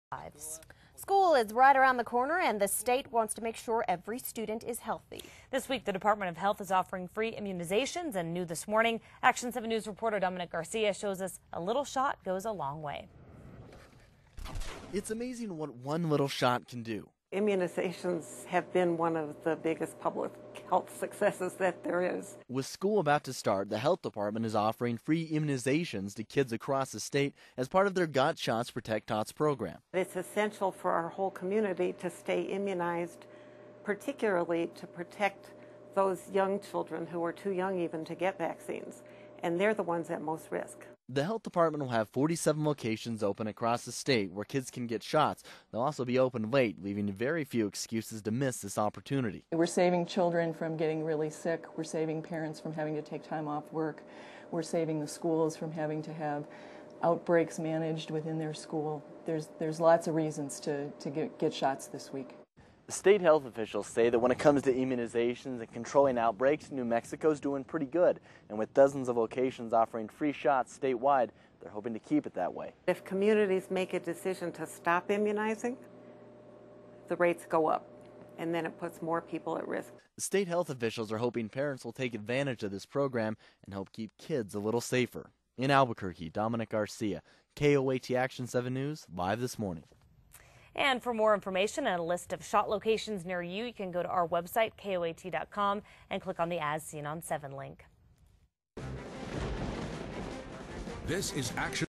lives. School is right around the corner, and the state wants to make sure every student is healthy. This week, the Department of Health is offering free immunizations, and new this morning, Action 7 News reporter Dominic Garcia shows us a little shot goes a long way. It's amazing what one little shot can do. Immunizations have been one of the biggest public health successes that there is. With school about to start, the health department is offering free immunizations to kids across the state as part of their Got Shots For Tots program. It's essential for our whole community to stay immunized, particularly to protect those young children who are too young even to get vaccines, and they're the ones at most risk. The health department will have 47 locations open across the state where kids can get shots. They'll also be open late, leaving very few excuses to miss this opportunity. We're saving children from getting really sick. We're saving parents from having to take time off work. We're saving the schools from having to have outbreaks managed within their school. There's lots of reasons to get shots this week. State health officials say that when it comes to immunizations and controlling outbreaks, New Mexico's doing pretty good. And with dozens of locations offering free shots statewide, they're hoping to keep it that way. If communities make a decision to stop immunizing, the rates go up, and then it puts more people at risk. State health officials are hoping parents will take advantage of this program and help keep kids a little safer. In Albuquerque, Dominic Garcia, KOAT Action 7 News, live this morning. And for more information and a list of shot locations near you, you can go to our website, KOAT.com, and click on the As Seen on 7 link. This is Action.